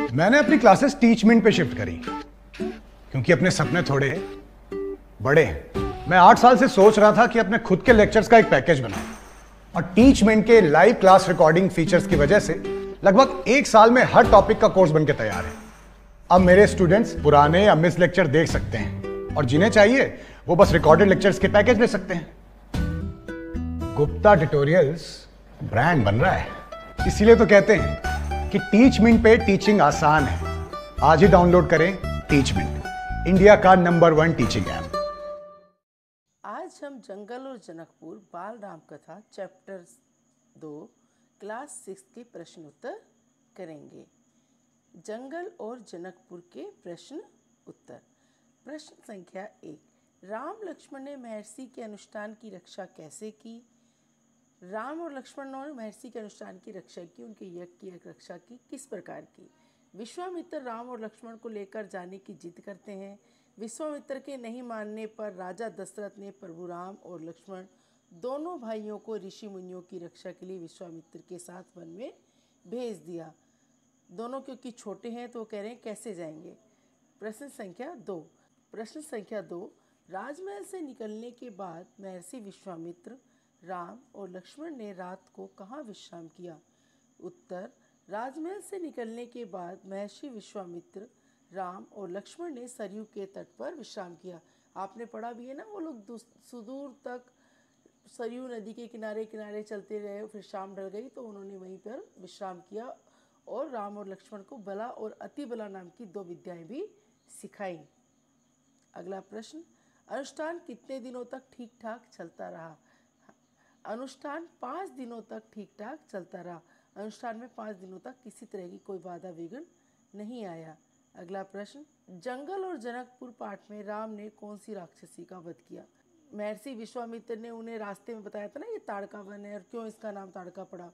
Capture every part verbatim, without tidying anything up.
मैंने अपनी classes Teachmint पे शिफ्ट करी क्योंकि अपने सपने थोड़े बड़े हैं। मैं आठ साल से सोच रहा था कि अपने खुद के लेक्चर्स का एक पैकेज बनाऊं और टीचमेंट के लाइव क्लास रिकॉर्डिंग फीचर्स की वजह से लगभग एक साल में हर टॉपिक का कोर्स बनके तैयार है। अब मेरे स्टूडेंट्स पुराने या मिस लेक्चर देख सकते हैं और जिन्हें चाहिए वो बस रिकॉर्डेड लेक्चर्स के पैकेज ले सकते हैं। गुप्ता ट्यूटोरियल्स ब्रांड बन रहा है, इसीलिए तो कहते हैं कि टीचमेंट पे टीचिंग आसान है। आज ही डाउनलोड करें टीचमेंट, इंडिया का नंबर वन टीचिंग ऐप। आज हम जंगल और जनकपुर बाल राम कथा चैप्टर दो क्लास सिक्स के प्रश्न उत्तर करेंगे। जंगल और जनकपुर के प्रश्न उत्तर। प्रश्न संख्या एक, राम लक्ष्मण ने महर्षि के अनुष्ठान की रक्षा कैसे की? राम और लक्ष्मण ने महर्षि के अनुष्ठान की रक्षा की, उनके यज्ञ की रक्षा की। किस प्रकार की? विश्वामित्र राम और लक्ष्मण को लेकर जाने की जिद करते हैं। विश्वामित्र के नहीं मानने पर राजा दशरथ ने प्रभु राम और लक्ष्मण दोनों भाइयों को ऋषि मुनियों की रक्षा के लिए विश्वामित्र के साथ वन में भेज दिया। दोनों क्योंकि छोटे हैं तो कह रहे हैं कैसे जाएंगे। प्रश्न संख्या दो। प्रश्न संख्या दो, राजमहल से निकलने के बाद महर्षि विश्वामित्र, राम और लक्ष्मण ने रात को कहाँ विश्राम किया? उत्तर, राजमहल से निकलने के बाद महर्षि विश्वामित्र, राम और लक्ष्मण ने सरयू के तट पर विश्राम किया। आपने पढ़ा भी है ना, वो लोग सुदूर तक सरयू नदी के किनारे किनारे चलते रहे, फिर शाम ढल गई तो उन्होंने वहीं पर विश्राम किया और राम और लक्ष्मण को बला और अति बला नाम की दो विद्याएं भी सिखाई। अगला प्रश्न, अनुष्ठान कितने दिनों तक ठीक ठाक चलता रहा? अनुष्ठान पाँच दिनों तक ठीक ठाक चलता रहा। अनुष्ठान में पाँच दिनों तक किसी तरह की कोई बाधा विघ्न नहीं आया। अगला प्रश्न, जंगल और जनकपुर पाठ में राम ने कौन सी राक्षसी का वध किया? महर्षि विश्वामित्र ने उन्हें रास्ते में बताया था ना, ये ताड़का वन है और क्यों इसका नाम ताड़का पड़ा।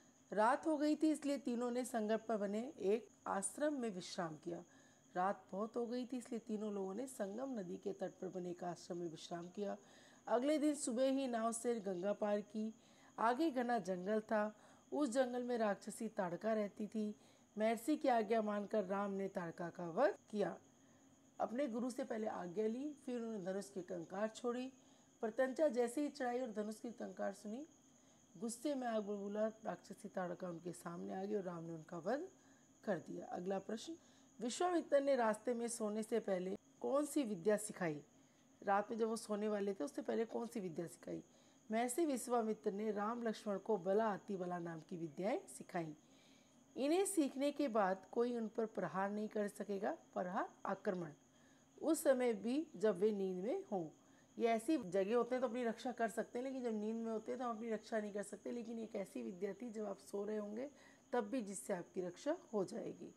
रात हो गई थी इसलिए तीनों ने संगम पर बने एक आश्रम में विश्राम किया। रात बहुत हो गई थी इसलिए तीनों लोगों ने संगम नदी के तट पर बने एक आश्रम में विश्राम किया। अगले दिन सुबह ही नाव से गंगा पार की। आगे घना जंगल था, उस जंगल में राक्षसी ताड़का रहती थी। महर्षि की आज्ञा मानकर राम ने ताड़का का वध किया। अपने गुरु से पहले आज्ञा ली, फिर उन्होंने धनुष की टंकार छोड़ी। प्रत्यंचा जैसे ही चढ़ाई और धनुष की टंकार सुनी, गुस्से में आग बबूला राक्षसी ताड़का उनके सामने आ गई और राम ने उनका वध कर दिया। अगला प्रश्न, विश्वामित्र ने रास्ते में सोने से पहले कौन सी विद्या सिखाई? रात में जब वो सोने वाले थे उससे पहले कौन सी विद्या सिखाई? महर्षि विश्वामित्र ने राम लक्ष्मण को बला अति बला नाम की विद्याएं सिखाई। इन्हें सीखने के बाद कोई उन पर प्रहार नहीं कर सकेगा। प्रहार आक्रमण उस समय भी जब वे नींद में हों। ये ऐसी जगह होते हैं तो अपनी रक्षा कर सकते हैं, लेकिन जब नींद में होते हैं तो हम अपनी रक्षा नहीं कर सकते। लेकिन एक ऐसी विद्या थी जब आप सो रहे होंगे तब भी जिससे आपकी रक्षा हो जाएगी।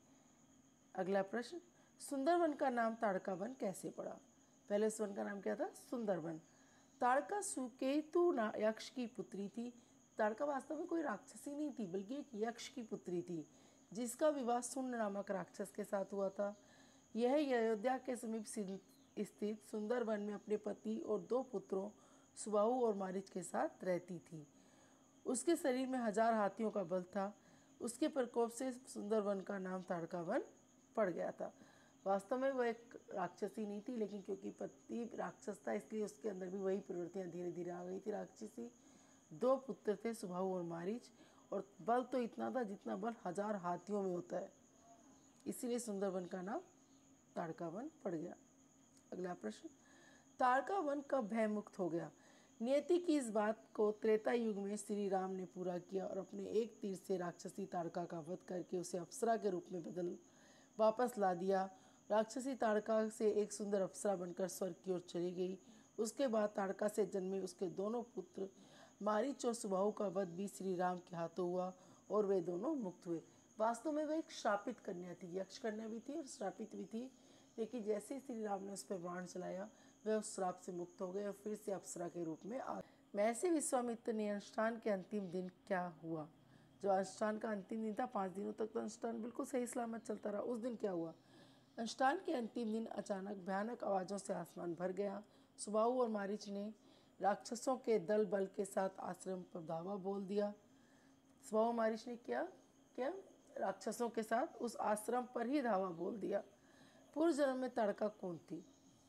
अगला प्रश्न, सुंदरवन का नाम ताड़का वन कैसे पड़ा? पहले इस वन का नाम क्या था? सुंदरवन। ताड़का सुकेतु यक्ष की पुत्री थी। ताड़का वास्तव में कोई राक्षसी नहीं थी बल्कि एक यक्ष की पुत्री थी जिसका विवाह सुन्न नामक राक्षस के साथ हुआ था। यह अयोध्या के समीप स्थित सुंदरवन में अपने पति और दो पुत्रों सुबाहु और मारीच के साथ रहती थी। उसके शरीर में हजार हाथियों का बल था। उसके प्रकोप से सुंदरवन का नाम ताड़का वन पड़ गया था। वास्तव में वो एक राक्षसी नहीं थी, लेकिन क्योंकि पति राक्षस था इसलिए उसके अंदर भी वही प्रवृत्तियां धीरे धीरे आ गई थी राक्षसी। दो पुत्र थे सुबाहु और मारीच, और बल तो इतना था जितना बल हजार हाथियों में होता है, इसीलिए सुंदरवन का नाम ताड़का वन पड़ गया। अगला प्रश्न, ताड़का वन कब भय मुक्त हो गया? नियति की इस बात को त्रेता युग में श्री राम ने पूरा किया और अपने एक तीर से राक्षसी ताड़का का वध करके उसे अप्सरा के रूप में बदल वापस ला दिया। राक्षसी ताड़का से एक सुंदर अप्सरा बनकर स्वर्ग की ओर चली गई। उसके बाद ताड़का से जन्मे उसके दोनों पुत्र मारीच और सुबाहु का वध भी श्री राम के हाथों हुआ और वे दोनों मुक्त हुए। वास्तव में वह एक श्रापित कन्या थी, यक्ष कन्या भी थी और श्रापित भी थी, लेकिन जैसे ही श्री राम ने उस पर बाण चलाया वह उस श्राप से मुक्त हो गए और फिर से अप्सरा के रूप में आ। महर्षि विश्वामित्र ने अनुष्ठान के अंतिम दिन क्या हुआ? जो अनुष्ठान का अंतिम दिन था, पाँच दिनों तक तो अनुष्ठान बिल्कुल सही सलामत चलता रहा। उस दिन क्या हुआ? अनुष्ठान के अंतिम दिन अचानक भयानक आवाज़ों से आसमान भर गया। सुबाहु और मारीच ने राक्षसों के दल बल के साथ आश्रम पर धावा बोल दिया। सुबाहु मारीच ने क्या क्या राक्षसों के साथ उस आश्रम पर ही धावा बोल दिया। पूर्व जन्म में ताड़का कौन थी?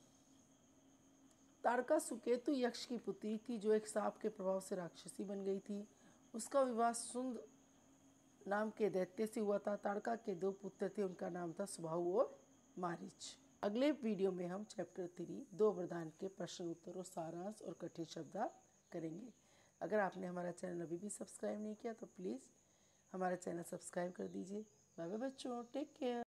ताड़का सुकेतु यक्ष की पुत्री थी जो एक सांप के प्रभाव से राक्षसी बन गई थी। उसका विवाह सुंद नाम के दैत्य से हुआ था। ताड़का के दो पुत्र थे, उनका नाम था सुबाहु और मारीच। अगले वीडियो में हम चैप्टर थ्री दो वरदान के प्रश्न उत्तर और सारांश और कठिन शब्दार्थ करेंगे। अगर आपने हमारा चैनल अभी भी सब्सक्राइब नहीं किया तो प्लीज़ हमारा चैनल सब्सक्राइब कर दीजिए। बाय बाय बच्चों, टेक केयर।